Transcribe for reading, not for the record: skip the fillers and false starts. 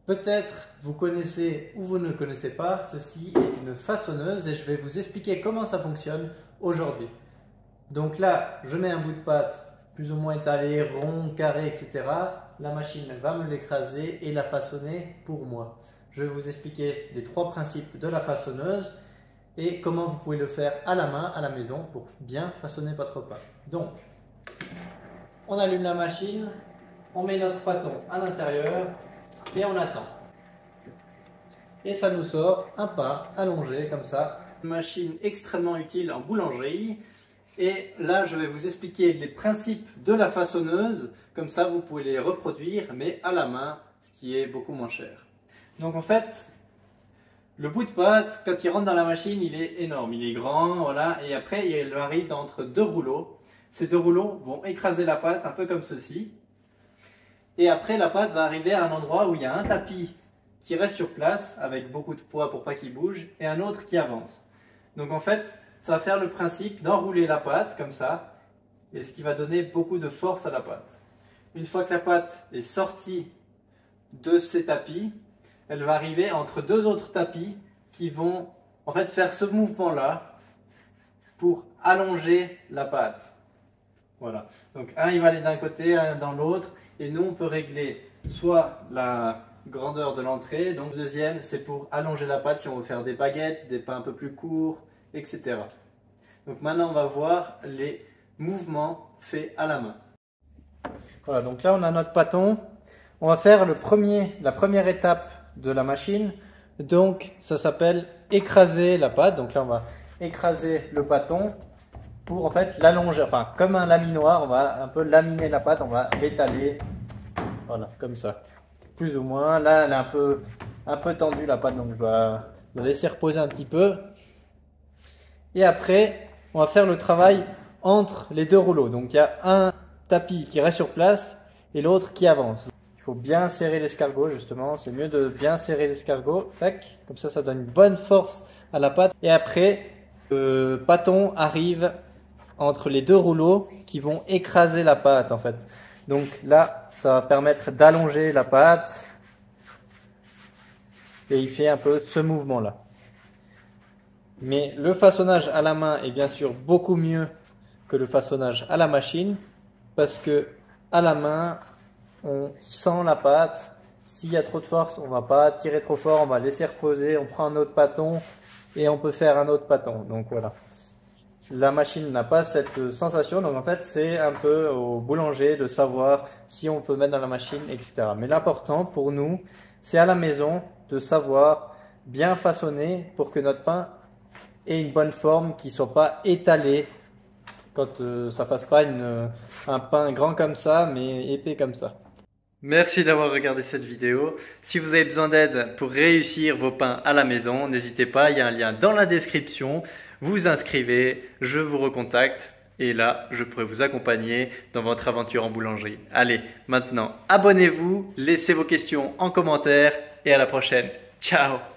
Peut-être vous connaissez ou vous ne connaissez pas, ceci est une façonneuse et je vais vous expliquer comment ça fonctionne aujourd'hui. Donc là, je mets un bout de pâte plus ou moins étalé, rond, carré, etc. La machine va me l'écraser et la façonner pour moi. Je vais vous expliquer les 3 principes de la façonneuse et comment vous pouvez le faire à la main, à la maison, pour bien façonner votre pain. Donc, on allume la machine, on met notre pâton à l'intérieur et on attend. Et ça nous sort un pain allongé comme ça. Une machine extrêmement utile en boulangerie. Et là, je vais vous expliquer les principes de la façonneuse. Comme ça, vous pouvez les reproduire, mais à la main, ce qui est beaucoup moins cher. Donc en fait, le bout de pâte, quand il rentre dans la machine, il est énorme. Il est grand, voilà. Et après, il arrive entre 2 rouleaux. Ces 2 rouleaux vont écraser la pâte, un peu comme ceci. Et après, la pâte va arriver à un endroit où il y a un tapis qui reste sur place, avec beaucoup de poids pour pas qu'il bouge, et un autre qui avance. Donc en fait, ça va faire le principe d'enrouler la pâte comme ça, et ce qui va donner beaucoup de force à la pâte. Une fois que la pâte est sortie de ces tapis, elle va arriver entre 2 autres tapis qui vont en fait faire ce mouvement-là pour allonger la pâte. Voilà. Donc un il va aller d'un côté, un dans l'autre, et nous on peut régler soit la grandeur de l'entrée, donc le deuxième c'est pour allonger la pâte si on veut faire des baguettes, des pains un peu plus courts, etc. Donc maintenant on va voir les mouvements faits à la main. Voilà, donc là on a notre pâton. On va faire la première étape de la machine. Donc ça s'appelle écraser la pâte. Donc là on va écraser le pâton pour en fait l'allonger. Enfin comme un laminoir, on va un peu laminer la pâte, on va l'étaler. Voilà, comme ça. Plus ou moins. Là elle est un peu tendue la pâte, donc je vais la laisser reposer un petit peu. Et après, on va faire le travail entre les 2 rouleaux. Donc il y a un tapis qui reste sur place et l'autre qui avance. Il faut bien serrer l'escargot justement. C'est mieux de bien serrer l'escargot. Comme ça donne une bonne force à la pâte. Et après, le pâton arrive entre les 2 rouleaux qui vont écraser la pâte en fait. Donc là, ça va permettre d'allonger la pâte. Et il fait un peu ce mouvement-là. Mais le façonnage à la main est bien sûr beaucoup mieux que le façonnage à la machine parce que à la main, on sent la pâte. S'il y a trop de force, on ne va pas tirer trop fort, on va laisser reposer, on prend un autre pâton et on peut faire un autre pâton. Donc voilà. La machine n'a pas cette sensation, donc en fait c'est un peu au boulanger de savoir si on peut mettre dans la machine, etc. Mais l'important pour nous, c'est à la maison de savoir bien façonner pour que notre pain ait une bonne forme, qui ne soit pas étalé, quand ça ne fasse pas un pain grand comme ça, mais épais comme ça. Merci d'avoir regardé cette vidéo. Si vous avez besoin d'aide pour réussir vos pains à la maison, n'hésitez pas, il y a un lien dans la description. Vous inscrivez, je vous recontacte et là, je pourrai vous accompagner dans votre aventure en boulangerie. Allez, maintenant, abonnez-vous, laissez vos questions en commentaire et à la prochaine. Ciao!